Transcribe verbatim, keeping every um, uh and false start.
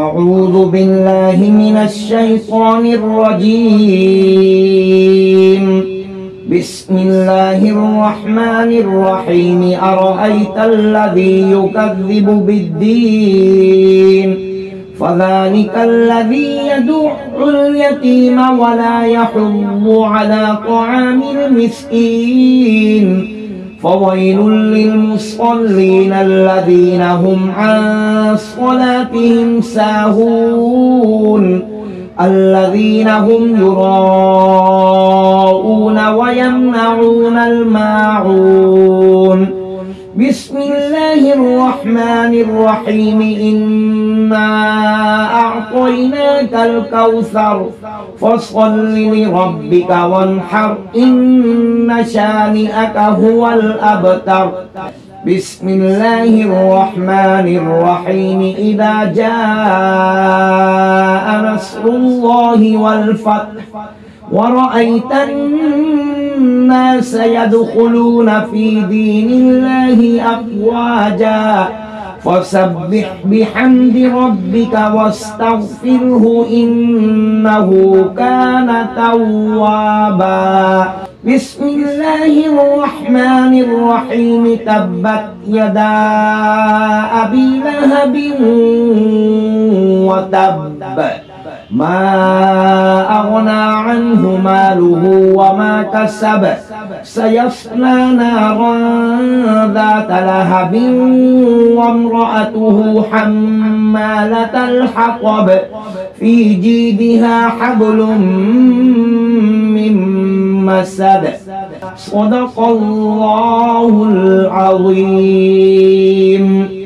أعوذ بالله من الشيطان الرجيم. بسم الله الرحمن الرحيم. أرأيت الذي يكذب بالدين فذلك الذي يدع اليتيم ولا يحض على طعام المسكين فويل للمصلين الذين هم عن صلاتهم ساهون الذين هم يراءون ويمنعون الماعون. بسم الله الرحمن الرحيم. إنا أعطيناك الكوثر فصل لربك وانحر إن شانئك هو الأبتر. بسم الله الرحمن الرحيم. إذا جاء نصر الله والفتح ورأيت الناس يدخلون في دين الله أفواجا فسبح بحمد ربك واستغفره إنه كان توابا. بسم الله الرحمن الرحيم. تبت يدا أبي لهب وتب ما أغنى عنه ماله وما كسب سيصلى نارا ذات لهب وامرأته حمالة الحطب في جيدها حبل من مسد. صدق الله العظيم.